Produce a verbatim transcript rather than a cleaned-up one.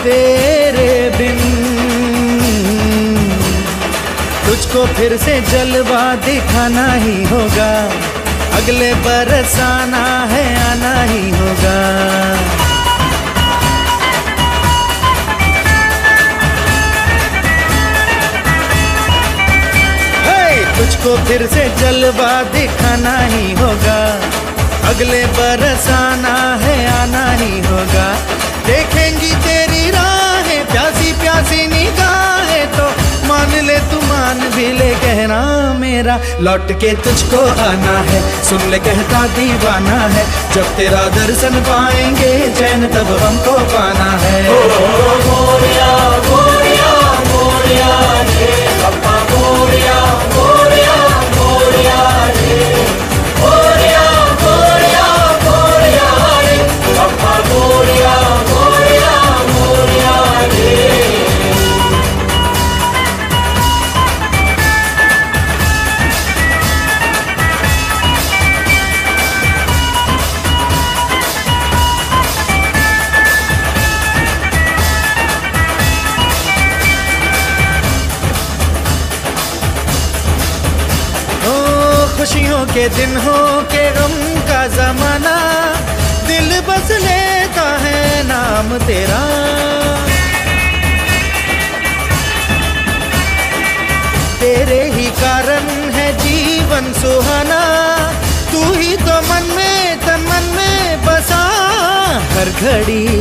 तेरे बिन। तुझको फिर से जलवा दिखाना ही होगा, अगले बरस आना है आना ही होगा। तुझको फिर से जलवा दिखाना ही होगा, अगले बरस आना है आना ही होगा। देखेंगी तेरी राहें प्यासी प्यासी निगाहें, तो मान ले तू मान भी ले कहना मेरा, लौट के तुझको आना है। सुन ले कहता दीवाना है, जब तेरा दर्शन पाएंगे चैन तब हमको पाना है। ओ मोरिया मोरिया मोरिया रे पप्पा मोरिया मोरिया मोरिया रे, मोरिया मोरिया मोरिया रे पप्पा मोरिया मोरिया मोरिया रे। खुशियों के दिन हो के गम का जमाना, दिल बस लेता है नाम तेरा। तेरे ही कारण है जीवन सुहाना, तू ही तो मन में तन मन में बसा, हर घड़ी